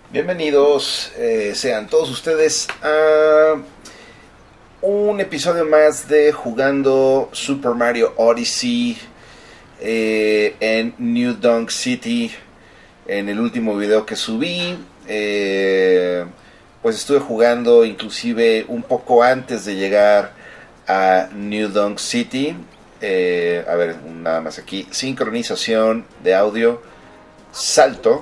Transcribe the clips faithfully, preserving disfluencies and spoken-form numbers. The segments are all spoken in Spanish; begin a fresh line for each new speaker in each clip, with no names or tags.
Bienvenidos eh, sean todos ustedes a un episodio más de Jugando Super Mario Odyssey eh, en New Donk City. En el último video que subí, eh, pues estuve jugando inclusive un poco antes de llegar a New Donk City. Eh, a ver, nada más aquí, sincronización de audio, salto.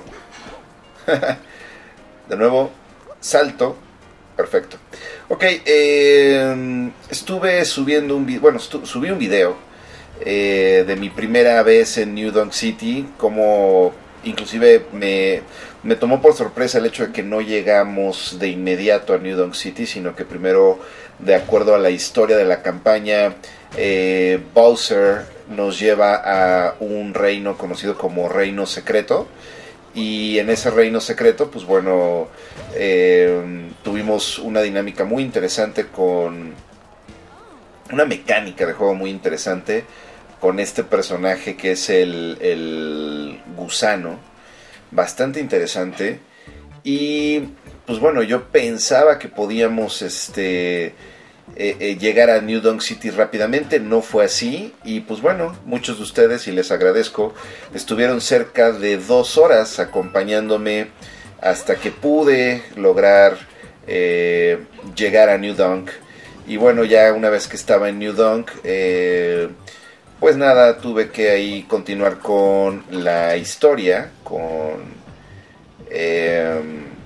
De nuevo, salto. Perfecto. Ok, eh, estuve subiendo un video, bueno, subí un video eh, de mi primera vez en New Donk City, como inclusive me, me tomó por sorpresa el hecho de que no llegamos de inmediato a New Donk City, sino que primero, de acuerdo a la historia de la campaña, eh, Bowser nos lleva a un reino conocido como Reino Secreto. Y en ese reino secreto, pues bueno, eh, tuvimos una dinámica muy interesante con una mecánica de juego muy interesante con este personaje que es el, el gusano, bastante interesante. Y pues bueno, yo pensaba que podíamos este eh, eh, llegar a New Donk City rápidamente, no fue así. Y pues bueno, muchos de ustedes, y les agradezco, estuvieron cerca de dos horas acompañándome hasta que pude lograr eh, llegar a New Donk. Y bueno, ya una vez que estaba en New Donk, eh, pues nada, tuve que ahí continuar con la historia, con eh,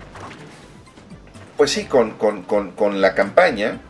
pues sí, con, con, con, con la campaña.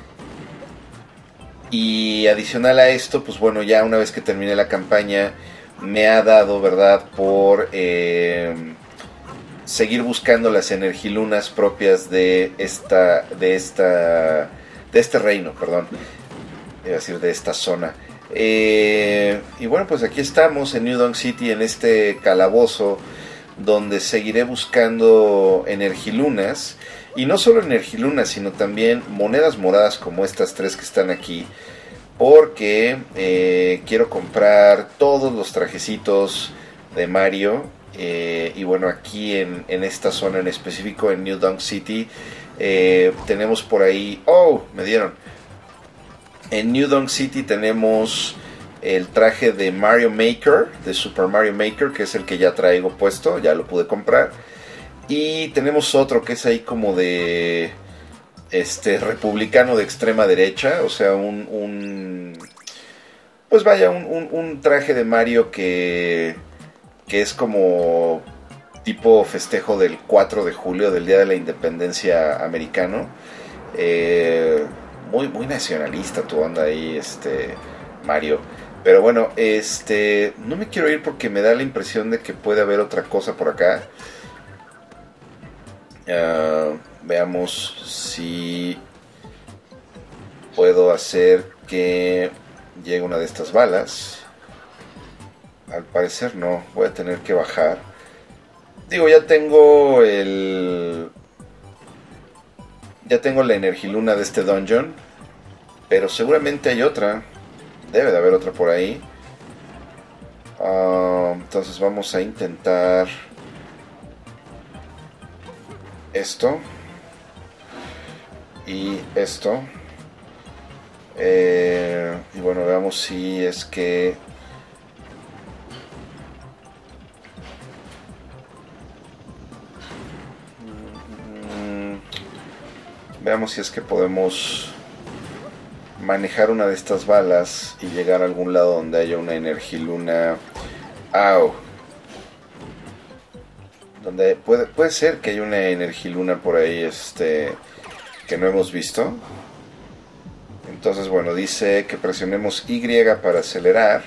Y adicional a esto, pues bueno, ya una vez que terminé la campaña, me ha dado, ¿verdad?, por eh, seguir buscando las energilunas propias de esta, de esta, de este reino, perdón, iba a decir de esta zona. Eh, y bueno, pues aquí estamos en New Donk City, en este calabozo, donde seguiré buscando energilunas. Y no solo energilunas, sino también monedas moradas como estas tres que están aquí. Porque eh, quiero comprar todos los trajecitos de Mario. Eh, y bueno, aquí en, en esta zona en específico, en New Donk City, eh, tenemos por ahí... ¡Oh! Me dieron. En New Donk City tenemos el traje de Mario Maker, de Super Mario Maker, que es el que ya traigo puesto, ya lo pude comprar. Y tenemos otro que es ahí como de este republicano de extrema derecha, o sea, un, un pues vaya, un, un, un traje de Mario que, que es como tipo festejo del cuatro de julio, del Día de la Independencia americano. Eh, muy, muy nacionalista tu onda ahí, este Mario. Pero bueno, este no me quiero ir porque me da la impresión de que puede haber otra cosa por acá. Uh, veamos si puedo hacer que llegue una de estas balas. Al parecer no, voy a tener que bajar. Digo, ya tengo el... Ya tengo la energiluna de este dungeon, pero seguramente hay otra. Debe de haber otra por ahí. Uh, entonces vamos a intentar... esto y esto eh, y bueno, veamos si es que mm, veamos si es que podemos manejar una de estas balas y llegar a algún lado donde haya una energiluna. ¡Au! Donde puede, puede ser que haya una energiluna por ahí este, que no hemos visto. Entonces, bueno, dice que presionemos Y para acelerar.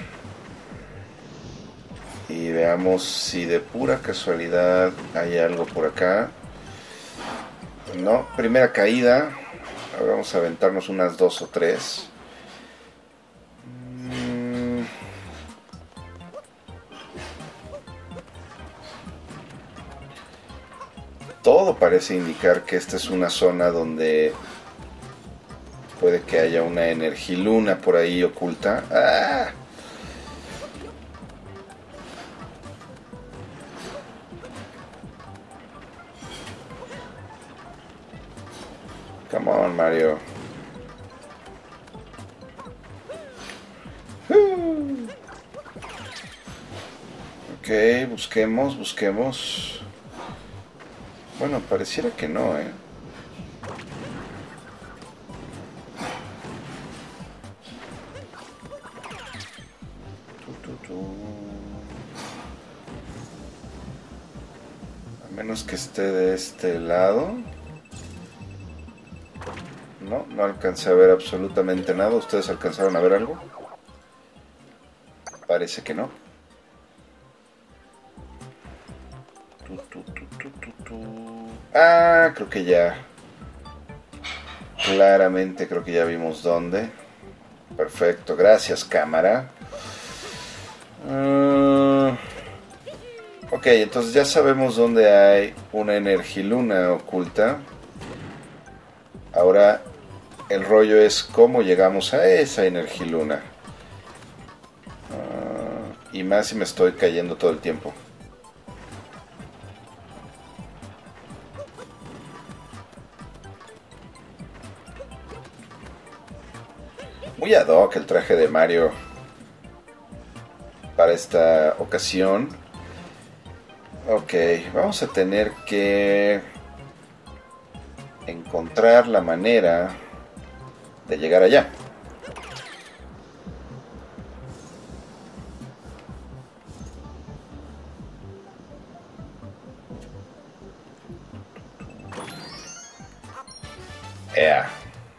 Y veamos si de pura casualidad hay algo por acá. No, primera caída. Ahora vamos a aventarnos unas dos o tres. Todo parece indicar que esta es una zona donde puede que haya una energiluna por ahí oculta. ¡Ah! Come on, Mario. Uh. Ok, busquemos, busquemos. Bueno, pareciera que no, eh. Tu, tu, tu. A menos que esté de este lado. No, no alcancé a ver absolutamente nada. ¿Ustedes alcanzaron a ver algo? Parece que no. Tu, tu, tu, tu, tu, tu. Ah, creo que ya. Claramente creo que ya vimos dónde. Perfecto, gracias cámara. Uh, ok, entonces ya sabemos dónde hay una energiluna oculta. Ahora el rollo es cómo llegamos a esa energiluna. Uh, y más si me estoy cayendo todo el tiempo. Muy ad hoc el traje de Mario para esta ocasión. Ok, vamos a tener que encontrar la manera de llegar allá. Yeah.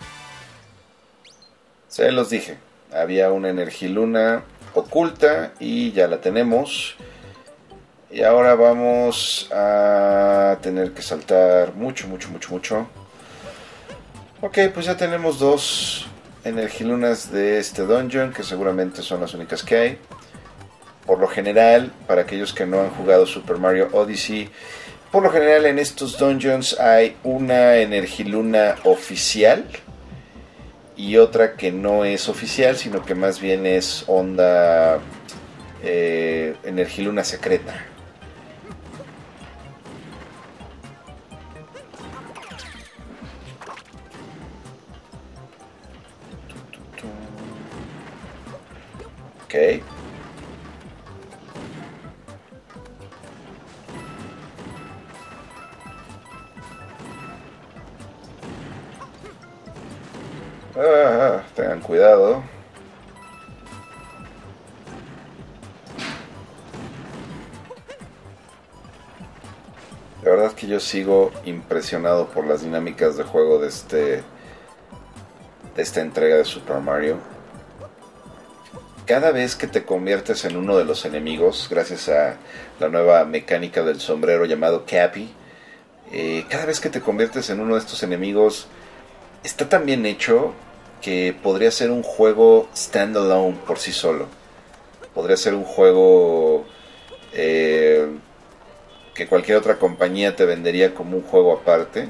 Se los dije, había una energiluna oculta y ya la tenemos. Y ahora vamos a tener que saltar mucho, mucho, mucho, mucho. Ok, pues ya tenemos dos energilunas de este dungeon, que seguramente son las únicas que hay. Por lo general, para aquellos que no han jugado Super Mario Odyssey, por lo general en estos dungeons hay una energiluna oficial y otra que no es oficial, sino que más bien es onda eh, energiluna secreta. Ok. Ah, tengan cuidado. La verdad es que yo sigo impresionado por las dinámicas de juego de este de esta entrega de Super Mario. Cada vez que te conviertes en uno de los enemigos, gracias a la nueva mecánica del sombrero llamado Cappy, eh, cada vez que te conviertes en uno de estos enemigos, está tan bien hecho que podría ser un juego standalone por sí solo. Podría ser un juego eh, que cualquier otra compañía te vendería como un juego aparte.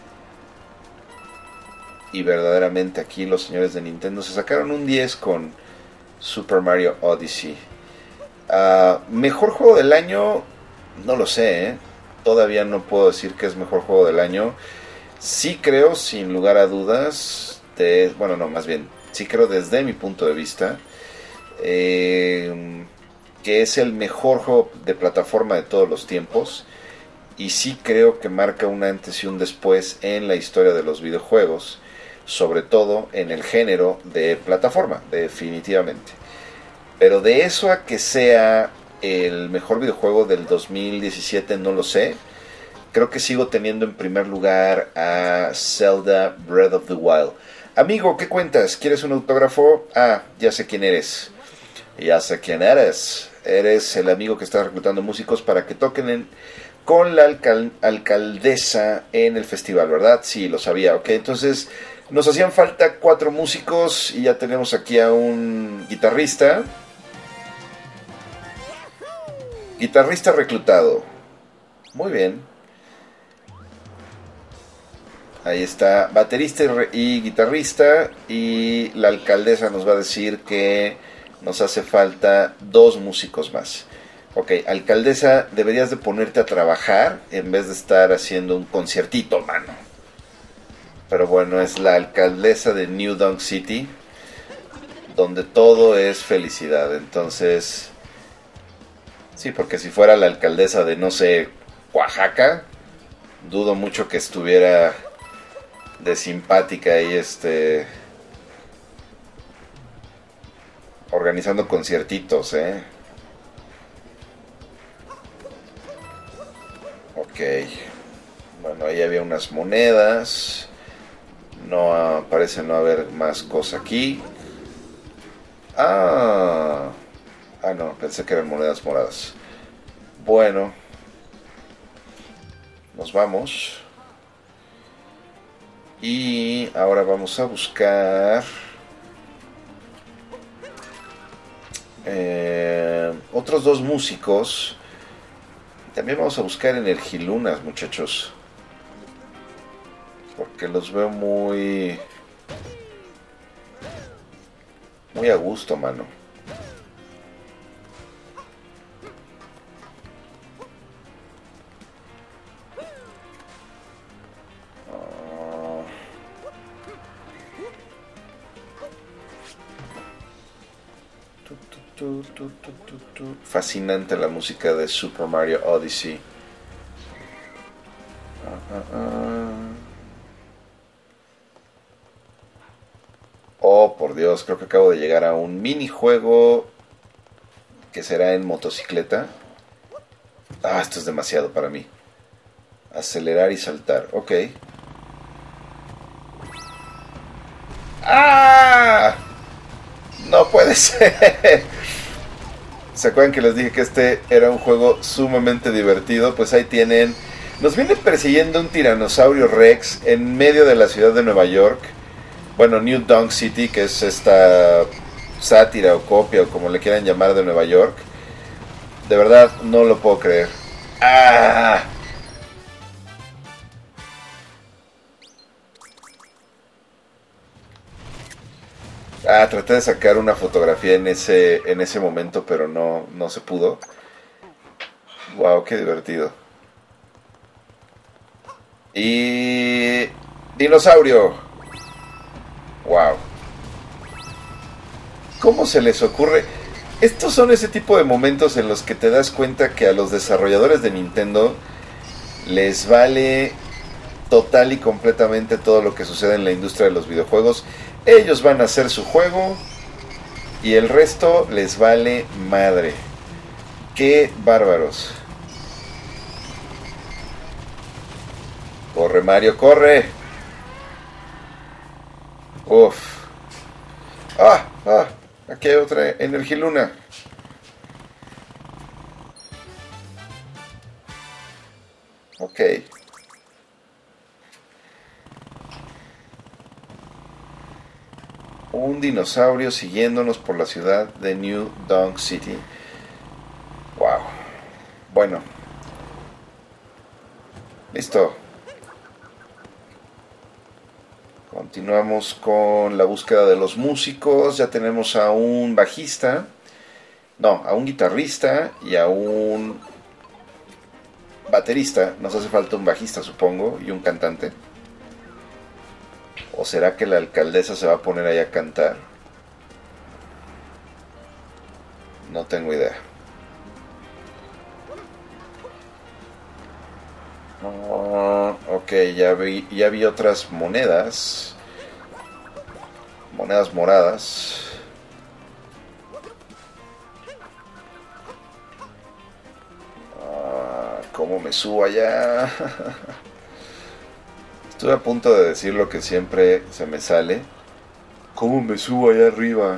Y verdaderamente aquí los señores de Nintendo se sacaron un diez con Super Mario Odyssey. Uh, mejor juego del año, no lo sé, ¿eh? Todavía no puedo decir que es mejor juego del año. Sí creo, sin lugar a dudas, de, bueno, no, más bien, sí creo desde mi punto de vista, eh, que es el mejor juego de plataforma de todos los tiempos. Y sí creo que marca un antes y un después en la historia de los videojuegos, sobre todo en el género de plataforma, definitivamente. Pero de eso a que sea el mejor videojuego del dos mil diecisiete, no lo sé. Creo que sigo teniendo en primer lugar a Zelda Breath of the Wild. Amigo, ¿qué cuentas? ¿Quieres un autógrafo? Ah, ya sé quién eres. Ya sé quién eres. Eres el amigo que está reclutando músicos para que toquen en, con la alcal, alcaldesa en el festival, ¿verdad? Sí, lo sabía. Ok, entonces nos hacían falta cuatro músicos y ya tenemos aquí a un guitarrista. Guitarrista reclutado. Muy bien. Ahí está, baterista y guitarrista. Y la alcaldesa nos va a decir que nos hace falta dos músicos más. Ok, alcaldesa, deberías de ponerte a trabajar en vez de estar haciendo un conciertito, mano. Pero bueno, es la alcaldesa de New Donk City, donde todo es felicidad. Entonces, sí, porque si fuera la alcaldesa de, no sé, Oaxaca, dudo mucho que estuviera de simpática y este organizando conciertitos, ¿eh? Ok. Bueno, ahí había unas monedas. No parece no haber más cosa aquí. Ah. Ah, no, pensé que eran monedas moradas. Bueno. Nos vamos. Y ahora vamos a buscar eh, otros dos músicos. También vamos a buscar energilunas, muchachos, porque los veo muy muy a gusto, mano. Fascinante la música de Super Mario Odyssey. Uh, uh, uh. Oh, por Dios, creo que acabo de llegar a un minijuego que será en motocicleta. Ah, esto es demasiado para mí. Acelerar y saltar, ok. ¡Ah! No puede ser. ¿Se acuerdan que les dije que este era un juego sumamente divertido? Pues ahí tienen. Nos viene persiguiendo un tiranosaurio Rex en medio de la ciudad de Nueva York. Bueno, New Donk City, que es esta sátira o copia o como le quieran llamar de Nueva York. De verdad, no lo puedo creer. ¡Ah! Ah, traté de sacar una fotografía en ese, en ese momento, pero no, no se pudo. Wow, qué divertido. Y... dinosaurio. Wow. ¿Cómo se les ocurre? Estos son ese tipo de momentos en los que te das cuenta que a los desarrolladores de Nintendo les vale total y completamente todo lo que sucede en la industria de los videojuegos. Ellos van a hacer su juego y el resto les vale madre. ¡Qué bárbaros! ¡Corre, Mario, corre! ¡Uf! ¡Ah! ¡Ah! Aquí hay otra energiluna. Ok. Un dinosaurio siguiéndonos por la ciudad de New Donk City. Wow. Bueno. Listo. Continuamos con la búsqueda de los músicos. Ya tenemos a un bajista. No, a un guitarrista y a un baterista. Nos hace falta un bajista, supongo, y un cantante. ¿O será que la alcaldesa se va a poner ahí a cantar? No tengo idea. Oh, ok, ya vi, ya vi otras monedas. Monedas moradas. Ah, ¿cómo me subo allá? Estuve a punto de decir lo que siempre se me sale. ¿Cómo me subo allá arriba?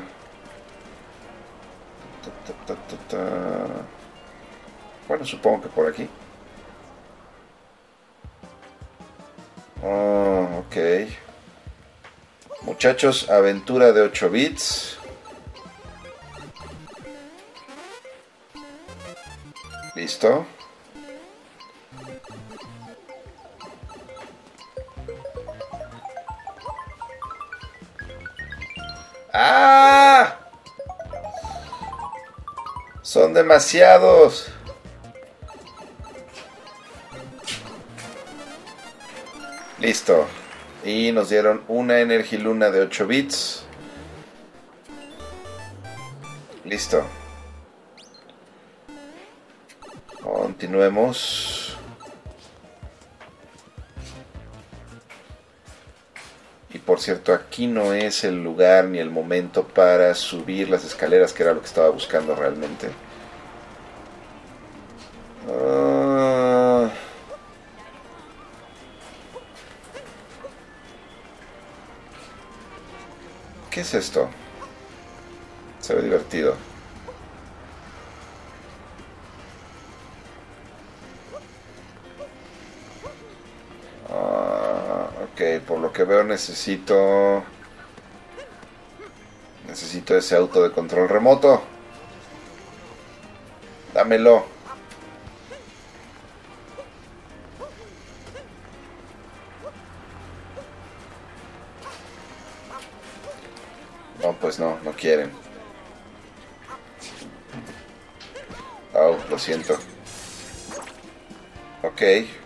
Ta, ta, ta, ta, ta. Bueno, supongo que por aquí. Oh, ok. Muchachos, aventura de ocho bits. Listo. ¡Ah! Son demasiados. Listo. Y nos dieron una Energiluna de ocho bits. Listo. Continuemos. Y por cierto, aquí no es el lugar ni el momento para subir las escaleras, que era lo que estaba buscando realmente. Uh... ¿Qué es esto? Se ve divertido. Ok, por lo que veo necesito... Necesito ese auto de control remoto. Dámelo. No, pues no, no quieren. Oh, lo siento. Ok.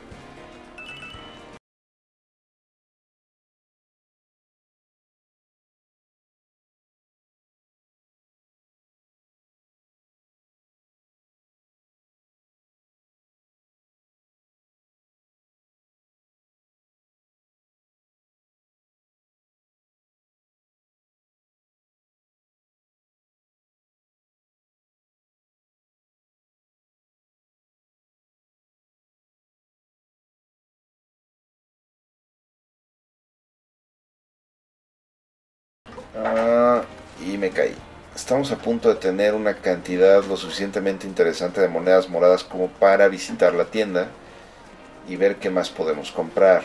Ah, y me caí. Estamos a punto de tener una cantidad lo suficientemente interesante de monedas moradas como para visitar la tienda y ver qué más podemos comprar.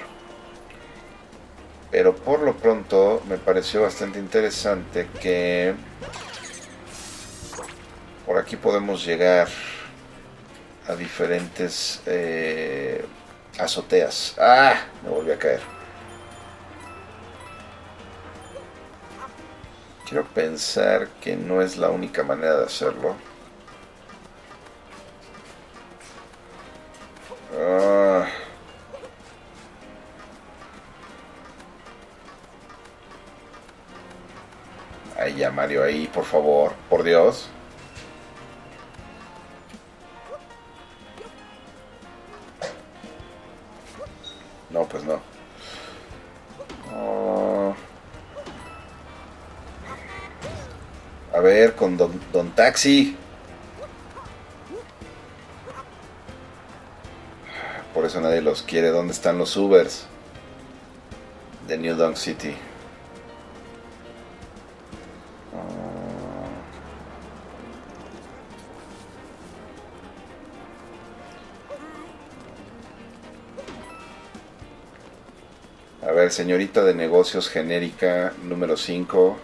Pero por lo pronto me pareció bastante interesante que por aquí podemos llegar a diferentes eh, azoteas. ¡Ah! Me volví a caer. Quiero pensar que no es la única manera de hacerlo. Ah. Ahí ya, Mario, ahí, por favor, por Dios. No, pues no. Oh. A ver, con Don, Don Taxi. Por eso nadie los quiere. ¿Dónde están los Ubers de New Donk City? A ver, señorita de negocios genérica número cinco.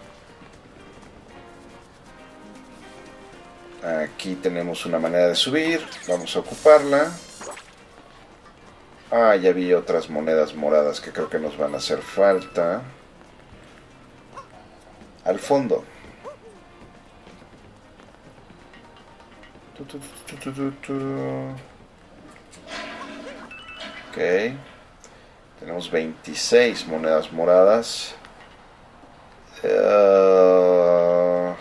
Aquí tenemos una manera de subir. Vamos a ocuparla. Ah, ya vi otras monedas moradas que creo que nos van a hacer falta. Al fondo. Ok. Tenemos veintiséis monedas moradas. Uh...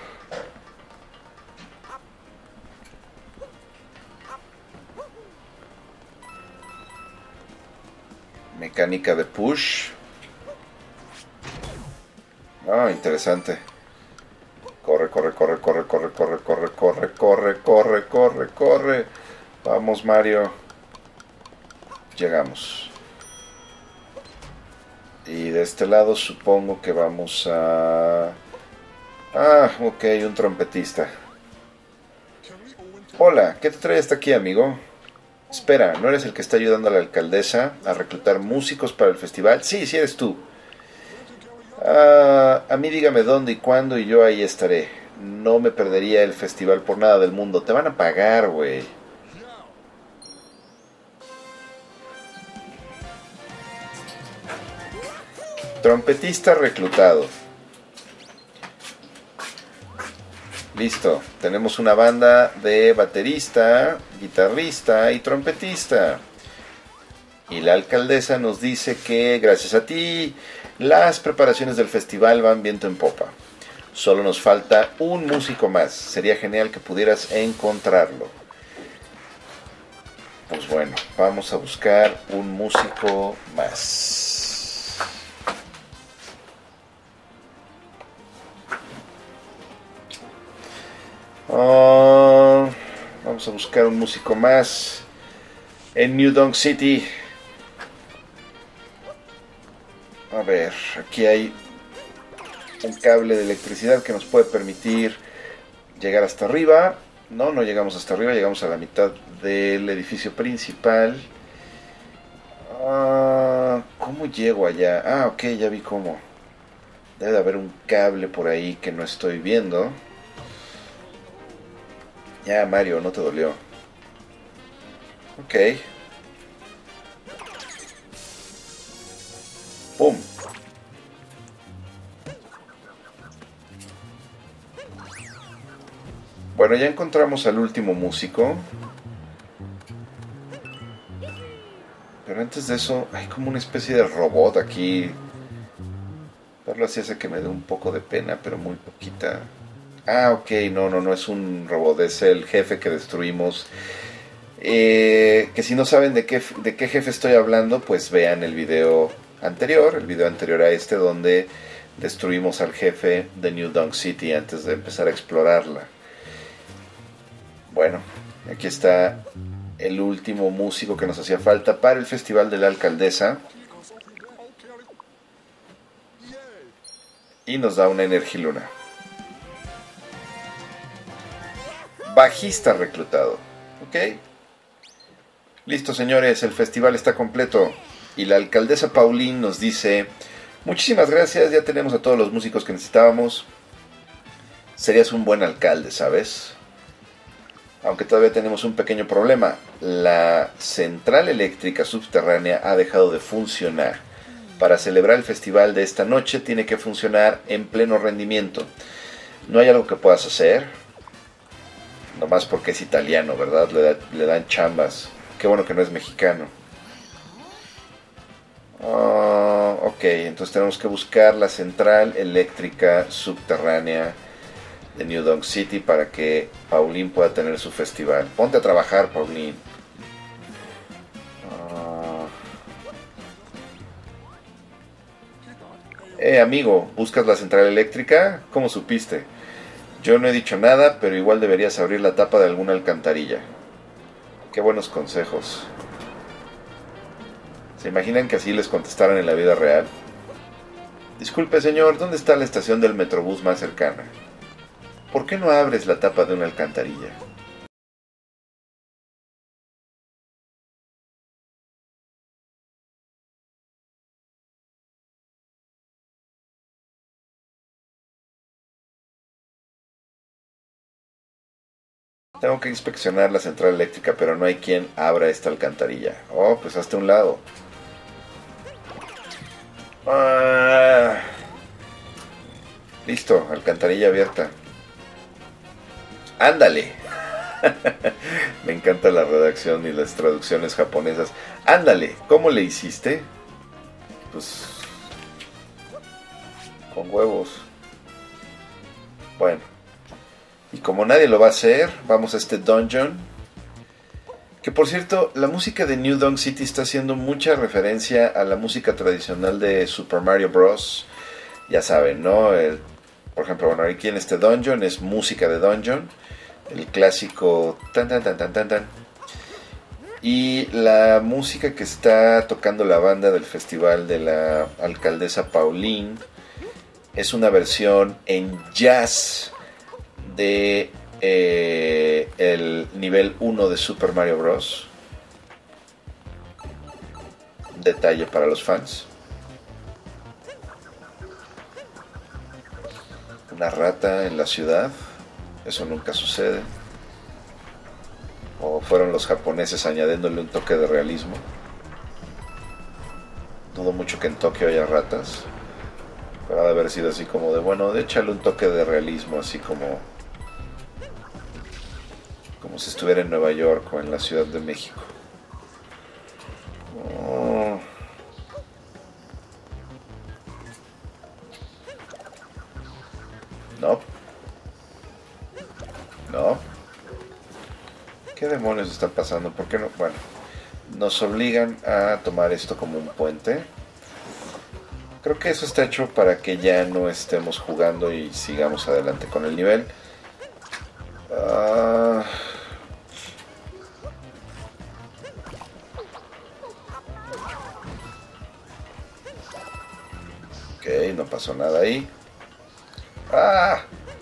Mecánica de push. Ah, interesante. Corre, corre, corre, corre, corre, corre, corre, corre, corre, corre, corre, corre. Vamos, Mario. Llegamos. Y de este lado supongo que vamos a... Ah, ok, un trompetista. Hola, ¿qué te trae hasta aquí, amigo? Espera, ¿no eres el que está ayudando a la alcaldesa a reclutar músicos para el festival? Sí, sí eres tú. Ah, a mí dígame dónde y cuándo y yo ahí estaré. No me perdería el festival por nada del mundo. Te van a pagar, güey. Trompetista reclutado. Listo, tenemos una banda de baterista, guitarrista y trompetista. Y la alcaldesa nos dice que gracias a ti las preparaciones del festival van viento en popa. Solo nos falta un músico más. Sería genial que pudieras encontrarlo. Pues bueno, vamos a buscar un músico más. Uh, vamos a buscar un músico más en New Donk City. A ver, aquí hay un cable de electricidad que nos puede permitir llegar hasta arriba. No, no llegamos hasta arriba, llegamos a la mitad del edificio principal. Uh, ¿Cómo llego allá? Ah, ok, ya vi cómo. Debe de haber un cable por ahí que no estoy viendo. Ya, Mario, no te dolió. Ok. ¡Pum! Bueno, ya encontramos al último músico. Pero antes de eso, hay como una especie de robot aquí. Verlo así hace que me dé un poco de pena, pero muy poquita. Ah, ok, no, no, no es un robot, es el jefe que destruimos. Eh, que si no saben de qué, de qué jefe estoy hablando, pues vean el video anterior, el video anterior a este, donde destruimos al jefe de New Donk City antes de empezar a explorarla. Bueno, aquí está el último músico que nos hacía falta para el Festival de la Alcaldesa. Y nos da una Energiluna. Bajista reclutado. Ok. Listo, señores, el festival está completo. Y la alcaldesa Pauline nos dice: muchísimas gracias, ya tenemos a todos los músicos que necesitábamos. Serías un buen alcalde, ¿sabes? Aunque todavía tenemos un pequeño problema. La central eléctrica subterránea ha dejado de funcionar. Para celebrar el festival de esta noche tiene que funcionar en pleno rendimiento. ¿No hay algo que puedas hacer? Nomás porque es italiano, ¿verdad? Le, da, le dan chambas. Qué bueno que no es mexicano. Uh, ok, entonces tenemos que buscar la central eléctrica subterránea de New Donk City para que Pauline pueda tener su festival. Ponte a trabajar, Pauline. Uh, eh, amigo, ¿buscas la central eléctrica? ¿Cómo supiste? Yo no he dicho nada, pero igual deberías abrir la tapa de alguna alcantarilla. Qué buenos consejos. ¿Se imaginan que así les contestaran en la vida real? Disculpe, señor, ¿dónde está la estación del Metrobús más cercana? ¿Por qué no abres la tapa de una alcantarilla? Tengo que inspeccionar la central eléctrica, pero no hay quien abra esta alcantarilla. Oh, pues hazte a un lado. Ah, listo, alcantarilla abierta. ¡Ándale! Me encanta la redacción y las traducciones japonesas. ¡Ándale! ¿Cómo le hiciste? Pues... con huevos. Bueno. Y como nadie lo va a hacer, vamos a este dungeon. Que por cierto, la música de New Donk City está haciendo mucha referencia a la música tradicional de Super Mario Bros. Ya saben, ¿no? El, por ejemplo, bueno, aquí en este dungeon es música de dungeon. El clásico tan tan tan tan tan tan. Y la música que está tocando la banda del festival de la alcaldesa Pauline es una versión en jazz de eh, el nivel uno de Super Mario Bros. Detalle para los fans. Una rata en la ciudad. Eso nunca sucede. O fueron los japoneses añadiéndole un toque de realismo. Dudo mucho que en Tokio haya ratas. Pero ha de haber sido así como de, bueno, de échale un toque de realismo, así como como si estuviera en Nueva York o en la Ciudad de México. No. No. ¿Qué demonios está pasando? ¿Por qué no? Bueno, nos obligan a tomar esto como un puente. Creo que eso está hecho para que ya no estemos jugando y sigamos adelante con el nivel. Uh... Ok, no pasó nada ahí. ¡Ah!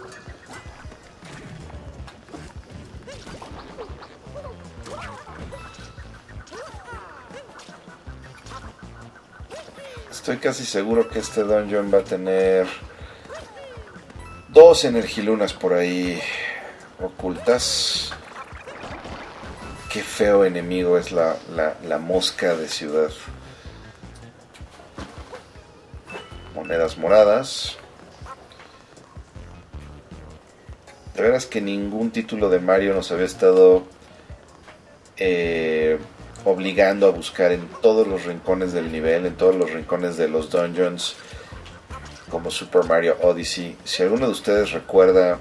Estoy casi seguro que este dungeon va a tener dos energilunas por ahí ocultas. Qué feo enemigo es la, la, la mosca de ciudad. Monedas moradas. De veras que ningún título de Mario nos había estado eh, obligando a buscar en todos los rincones del nivel, en todos los rincones de los dungeons, como Super Mario Odyssey. Si alguno de ustedes recuerda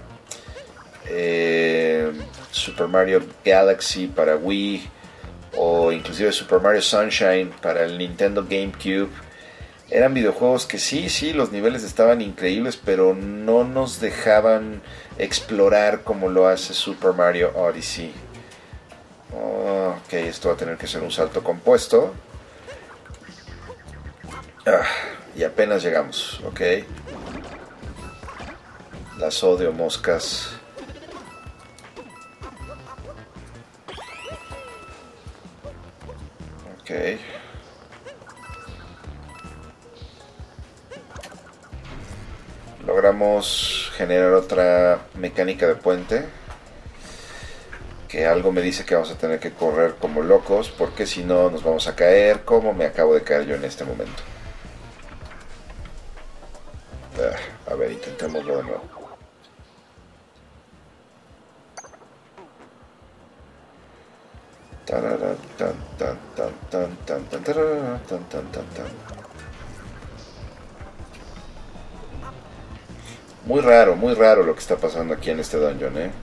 eh, Super Mario Galaxy para Wii, o inclusive Super Mario Sunshine para el Nintendo GameCube, eran videojuegos que sí, sí, los niveles estaban increíbles, pero no nos dejaban explorar como lo hace Super Mario Odyssey. Oh, ok, esto va a tener que ser un salto compuesto. Ah, y apenas llegamos, ok. Las odio, moscas. Ok. Logramos generar otra mecánica de puente. Que algo me dice que vamos a tener que correr como locos, porque si no nos vamos a caer como me acabo de caer yo en este momento. Ah, a ver, intentémoslo de nuevo. Muy raro, muy raro lo que está pasando aquí en este dungeon, eh.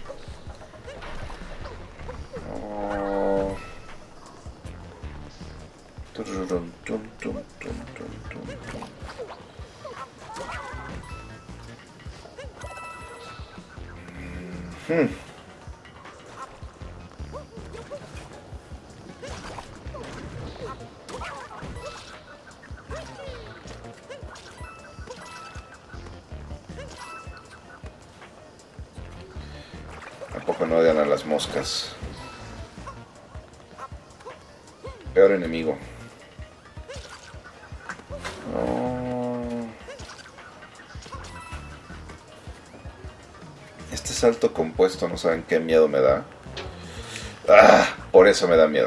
Hmm. Tampoco no odian a las moscas. Peor enemigo. Oh. Este salto compuesto, no saben qué miedo me da. Ah, por eso me da miedo.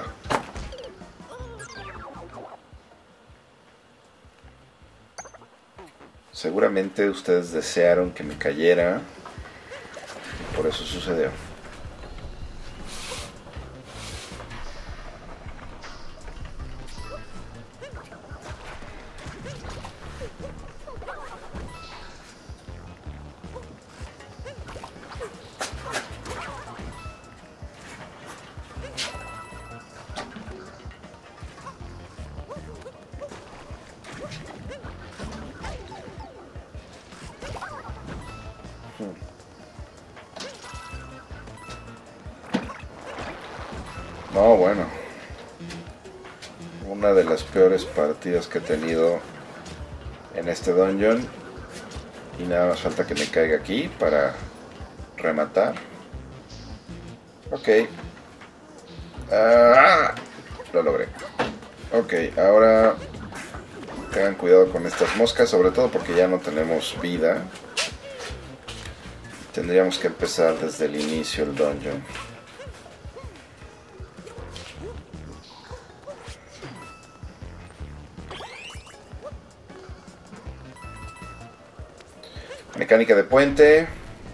Seguramente ustedes desearon que me cayera. Y por eso sucedió. No, bueno. Una de las peores partidas que he tenido en este dungeon. Y nada más falta que me caiga aquí para rematar. Ok. Ah, lo logré. Ok, ahora tengan cuidado con estas moscas, sobre todo porque ya no tenemos vida. Tendríamos que empezar desde el inicio el dungeon. Mecánica de puente.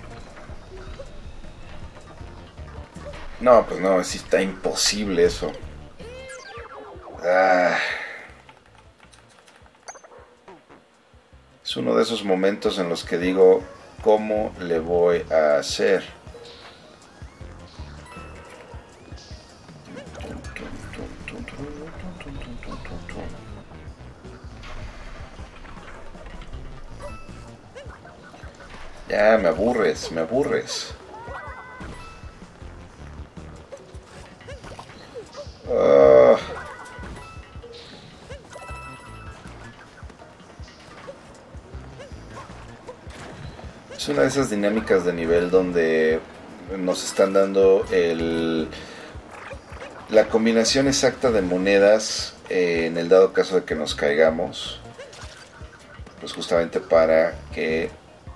No, pues no, sí está imposible eso. Ah. Es uno de esos momentos en los que digo, ¿Cómo le voy a hacer? Ya, me aburres, me aburres. Uh. Es una de esas dinámicas de nivel donde nos están dando el, la combinación exacta de monedas eh, en el dado caso de que nos caigamos, pues justamente para que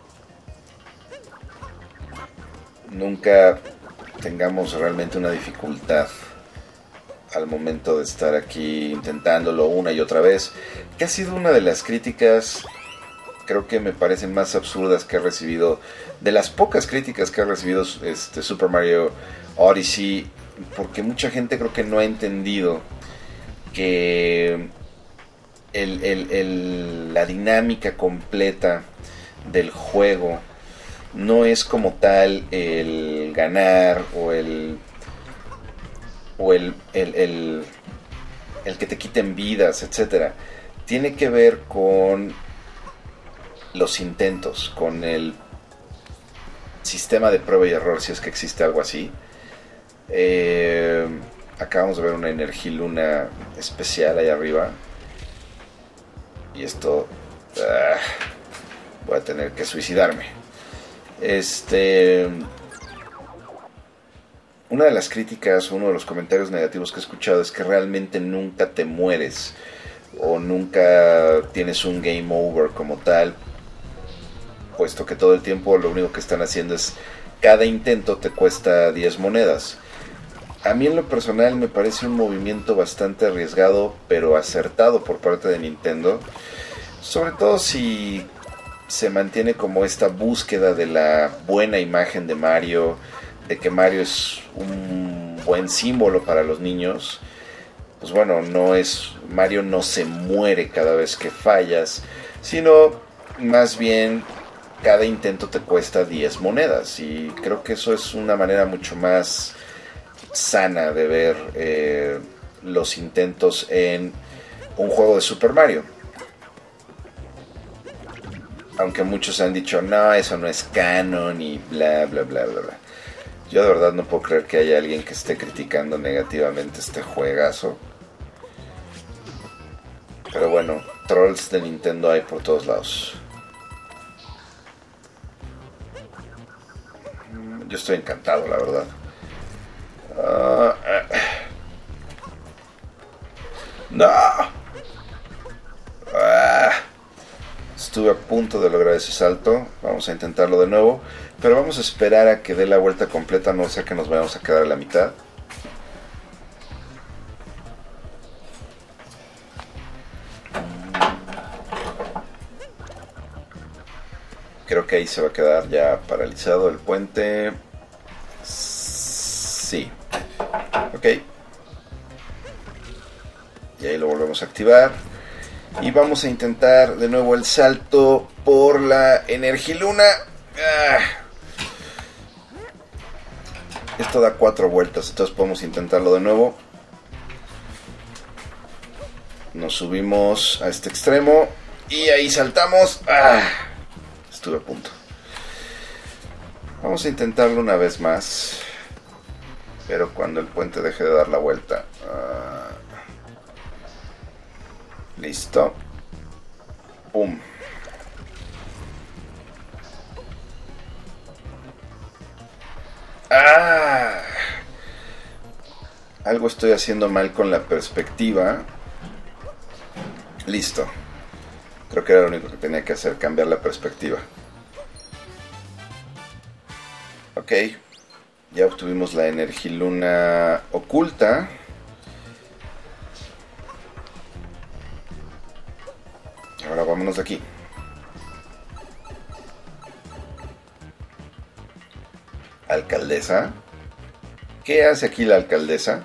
nunca tengamos realmente una dificultad al momento de estar aquí intentándolo una y otra vez, que ha sido una de las críticas, creo que me parecen más absurdas que he recibido, de las pocas críticas que ha recibido este Super Mario Odyssey, porque mucha gente creo que no ha entendido que el, el, el, la dinámica completa del juego no es como tal el ganar o el o el, el, el, el que te quiten vidas, etcétera. Tiene que ver con los intentos, con el sistema de prueba y error, si es que existe algo así. Eh, acabamos de ver una energiluna especial ahí arriba. Y esto... Uh, voy a tener que suicidarme. Este... Una de las críticas, uno de los comentarios negativos que he escuchado es que realmente nunca te mueres o nunca tienes un game over como tal, puesto que todo el tiempo lo único que están haciendo es cada intento te cuesta diez monedas. A mí en lo personal me parece un movimiento bastante arriesgado pero acertado por parte de Nintendo, sobre todo si se mantiene como esta búsqueda de la buena imagen de Mario, de que Mario es un buen símbolo para los niños. Pues bueno, no es, Mario no se muere cada vez que fallas, sino más bien cada intento te cuesta diez monedas, y creo que eso es una manera mucho más sana de ver eh, los intentos en un juego de Super Mario. Aunque muchos han dicho, no, eso no es canon y bla bla bla bla bla. Yo de verdad no puedo creer que haya alguien que esté criticando negativamente este juegazo. Pero bueno, trolls de Nintendo hay por todos lados. Yo estoy encantado, la verdad. Uh, uh. ¡No! Uh. Estuve a punto de lograr ese salto. Vamos a intentarlo de nuevo. Pero vamos a esperar a que dé la vuelta completa, no sea que nos vayamos a quedar a la mitad. Creo que ahí se va a quedar ya paralizado el puente. Sí. Ok. Y ahí lo volvemos a activar. Y vamos a intentar de nuevo el salto por la Energiluna. ¡Ah! Esto da cuatro vueltas, entonces podemos intentarlo de nuevo. Nos subimos a este extremo y ahí saltamos. ¡Ah! Estuve a punto. Vamos a intentarlo una vez más, pero cuando el puente deje de dar la vuelta. Ah. Listo. Pum. ¡Ah! Algo estoy haciendo mal con la perspectiva. Listo. Creo que era lo único que tenía que hacer, cambiar la perspectiva. Ok. Ya obtuvimos la Energiluna oculta. Ahora vámonos de aquí. Alcaldesa. ¿Qué hace aquí la alcaldesa?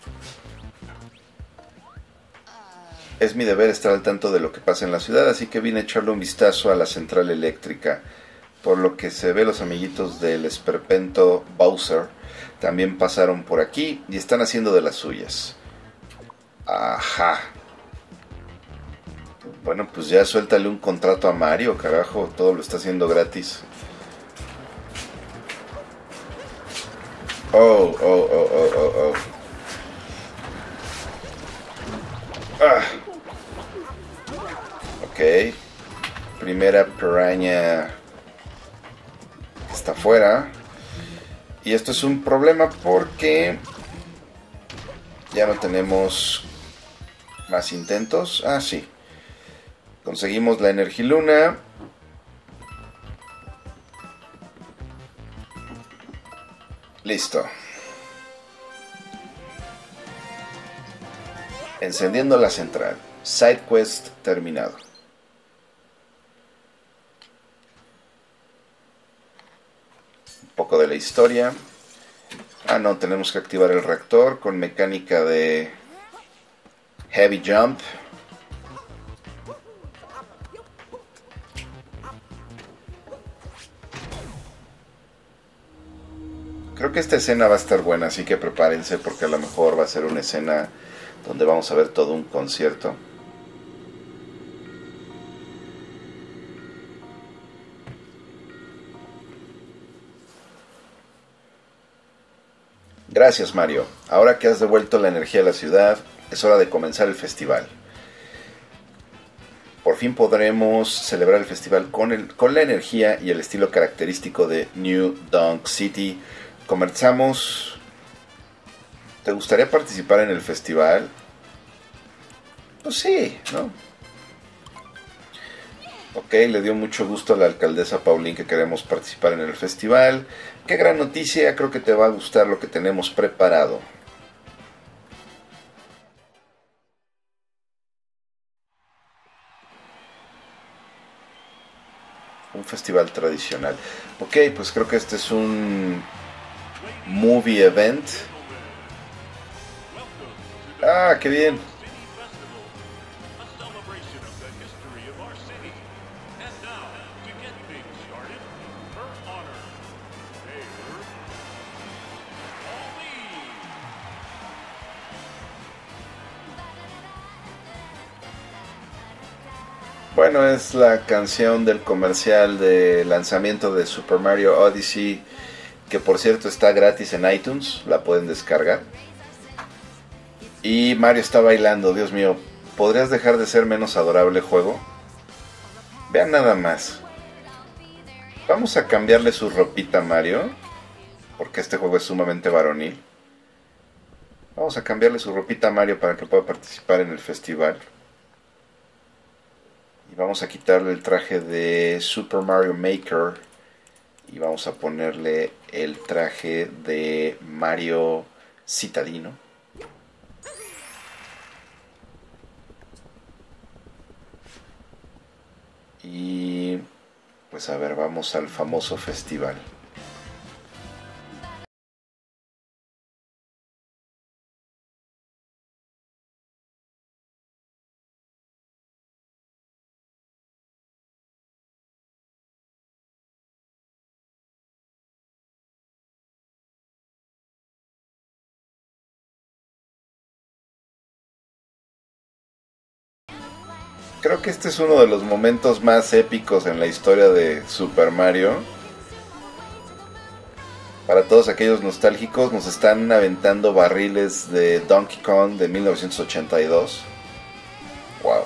Es mi deber estar al tanto de lo que pasa en la ciudad, así que vine a echarle un vistazo a la central eléctrica. Por lo que se ve, los amiguitos del esperpento Bowser también pasaron por aquí y están haciendo de las suyas. Ajá. Bueno, pues ya suéltale un contrato a Mario, carajo. Todo lo está haciendo gratis. Oh, oh, oh, oh, oh, oh. Ah. Ok. Primera piraña está afuera. Y esto es un problema porque ya no tenemos más intentos. Ah, sí. Conseguimos la Energiluna. Listo. Encendiendo la central. Side quest terminado. Un poco de la historia. Ah, no, tenemos que activar el reactor con mecánica de Heavy Jump. Creo que esta escena va a estar buena, así que prepárense porque a lo mejor va a ser una escena donde vamos a ver todo un concierto. Gracias, Mario. Ahora que has devuelto la energía a la ciudad, es hora de comenzar el festival. Por fin podremos celebrar el festival con, el, con la energía y el estilo característico de New Donk City. Comenzamos. ¿Te gustaría participar en el festival? Pues sí, ¿no? Ok, le dio mucho gusto a la alcaldesa Pauline que queremos participar en el festival. Qué gran noticia, creo que te va a gustar lo que tenemos preparado. Un festival tradicional. Ok, pues creo que este es un movie event. Ah, qué bien. Bueno, es la canción del comercial de lanzamiento de Super Mario Odyssey, que por cierto está gratis en iTunes, la pueden descargar. Y Mario está bailando, Dios mío, ¿podrías dejar de ser menos adorable, juego? Vean nada más. Vamos a cambiarle su ropita a Mario, porque este juego es sumamente varonil. Vamos a cambiarle su ropita a Mario para que pueda participar en el festival. Y vamos a quitarle el traje de Super Mario Maker y vamos a ponerle el traje de Mario Citadino. Y pues a ver, vamos al famoso festival. Creo que este es uno de los momentos más épicos en la historia de Super Mario. Para todos aquellos nostálgicos, nos están aventando barriles de Donkey Kong de mil novecientos ochenta y dos. Wow.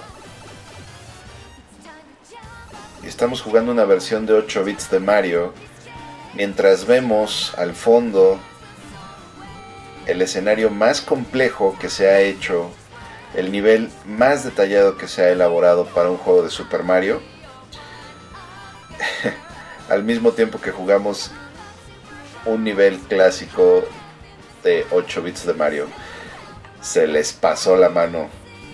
Y estamos jugando una versión de ocho bits de Mario, mientras vemos al fondo el escenario más complejo que se ha hecho, el nivel más detallado que se ha elaborado para un juego de Super Mario. Al mismo tiempo que jugamos un nivel clásico de ocho bits de Mario. Se les pasó la mano.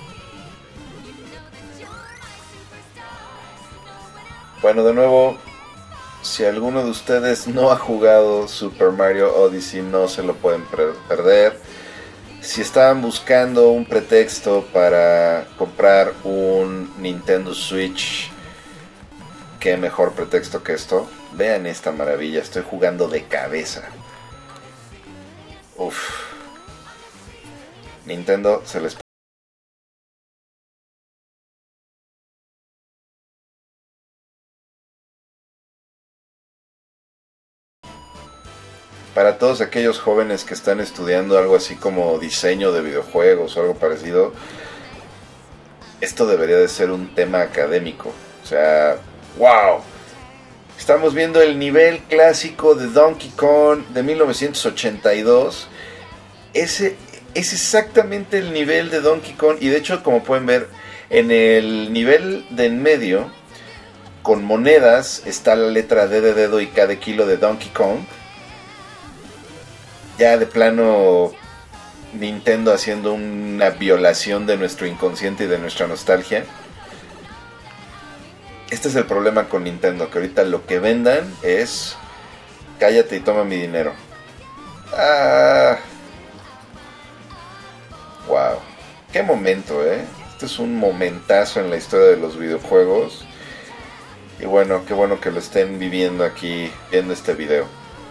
Bueno, de nuevo, si alguno de ustedes no ha jugado Super Mario Odyssey, no se lo pueden perder. Si estaban buscando un pretexto para comprar un Nintendo Switch, qué mejor pretexto que esto. Vean esta maravilla, estoy jugando de cabeza. Uf. Nintendo se les... Para todos aquellos jóvenes que están estudiando algo así como diseño de videojuegos o algo parecido, esto debería de ser un tema académico. O sea, wow. Estamos viendo el nivel clásico de Donkey Kong de mil novecientos ochenta y dos. Ese es exactamente el nivel de Donkey Kong. Y de hecho, como pueden ver, en el nivel de en medio, con monedas, está la letra D de dedo y K de kilo de Donkey Kong. Ya de plano Nintendo haciendo una violación de nuestro inconsciente y de nuestra nostalgia. Este es el problema con Nintendo, que ahorita lo que vendan es cállate y toma mi dinero. Ah, wow, qué momento, eh. Este es un momentazo en la historia de los videojuegos. Y bueno, qué bueno que lo estén viviendo aquí, viendo este video.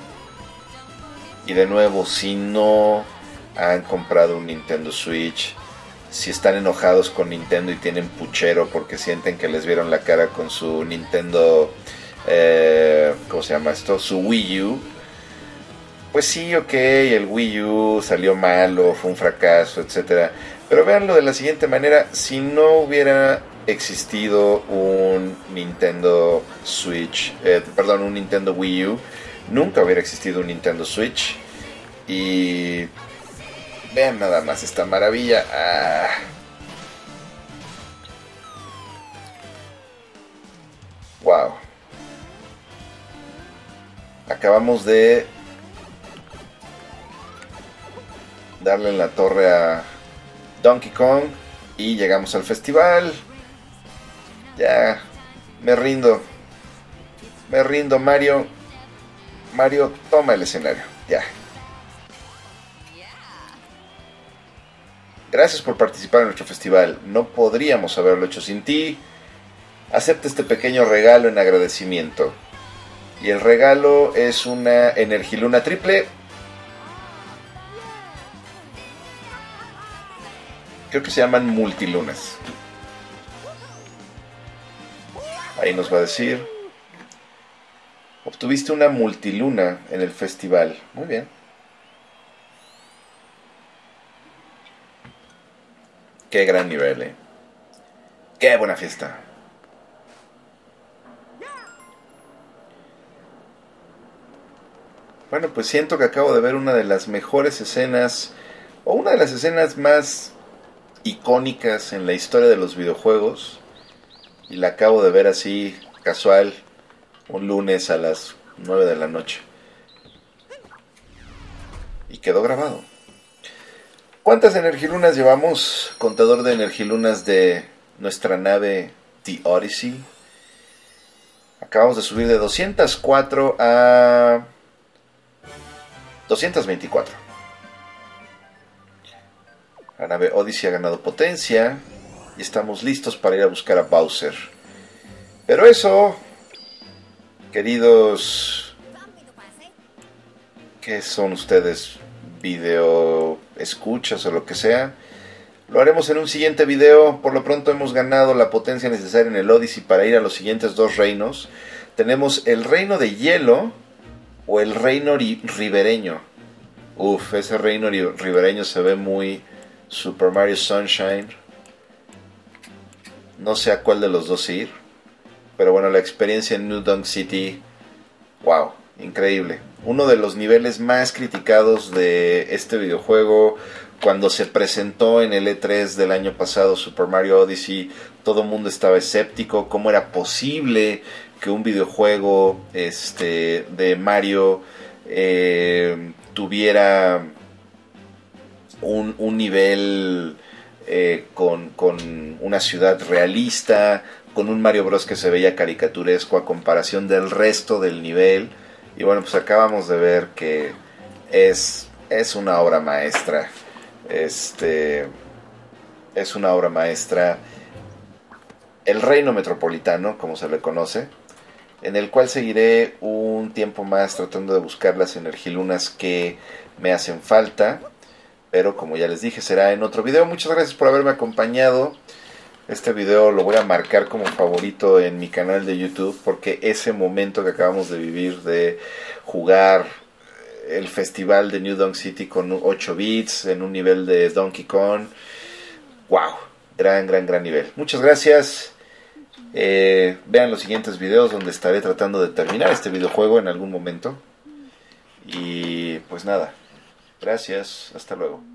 Y de nuevo, si no han comprado un Nintendo Switch, si están enojados con Nintendo y tienen puchero porque sienten que les vieron la cara con su Nintendo, eh, ¿cómo se llama esto? Su Wii U. Pues sí, ok, el Wii U salió malo, fue un fracaso, etcétera. Pero véanlo de la siguiente manera: si no hubiera existido un Nintendo Switch, eh, perdón, un Nintendo Wii U, nunca hubiera existido un Nintendo Switch. Y vean nada más esta maravilla. Ah. Wow. Acabamos de darle en la torre a Donkey Kong y llegamos al festival. Ya, me rindo. Me rindo, Mario. Mario, toma el escenario. Ya. Gracias por participar en nuestro festival. No podríamos haberlo hecho sin ti. Acepta este pequeño regalo en agradecimiento. Y el regalo es una Energiluna triple. Creo que se llaman multilunas. Ahí nos va a decir: obtuviste una multiluna en el festival. Muy bien. Qué gran nivel, eh. Qué buena fiesta. Bueno, pues siento que acabo de ver una de las mejores escenas, o una de las escenas más icónicas en la historia de los videojuegos. Y la acabo de ver así, casual, un lunes a las nueve de la noche. Y quedó grabado. ¿Cuántas energilunas llevamos? Contador de energilunas de nuestra nave The Odyssey. Acabamos de subir de doscientas cuatro a doscientas veinticuatro. La nave Odyssey ha ganado potencia y estamos listos para ir a buscar a Bowser. Pero eso, queridos, ¿qué son ustedes? Video escuchas o lo que sea, lo haremos en un siguiente video. Por lo pronto hemos ganado la potencia necesaria en el Odyssey para ir a los siguientes dos reinos. Tenemos el reino de hielo o el reino ri ribereño. Uf, ese reino ri ribereño se ve muy Super Mario Sunshine. No sé a cuál de los dos ir, pero bueno, la experiencia en New Donk City, wow, increíble. Uno de los niveles más criticados de este videojuego. Cuando se presentó en el E tres del año pasado Super Mario Odyssey, todo el mundo estaba escéptico. ¿Cómo era posible que un videojuego este, de Mario eh, tuviera un, un nivel eh, con, con una ciudad realista, con un Mario Bros que se veía caricaturesco a comparación del resto del nivel? Y bueno, pues acabamos de ver que es, es una obra maestra. Este es una obra maestra. El reino metropolitano, como se le conoce, en el cual seguiré un tiempo más tratando de buscar las energilunas que me hacen falta, pero como ya les dije, será en otro video. Muchas gracias por haberme acompañado. Este video lo voy a marcar como favorito en mi canal de YouTube, porque ese momento que acabamos de vivir de jugar el festival de New Donk City con ocho bits en un nivel de Donkey Kong, wow, gran, gran, gran nivel. Muchas gracias. Eh, vean los siguientes videos donde estaré tratando de terminar este videojuego en algún momento. Y pues nada, gracias, hasta luego.